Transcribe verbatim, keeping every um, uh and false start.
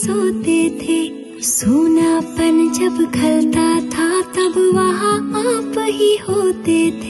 सोते थे। सूनापन जब खलता था तब वहाँ आप ही होते थे।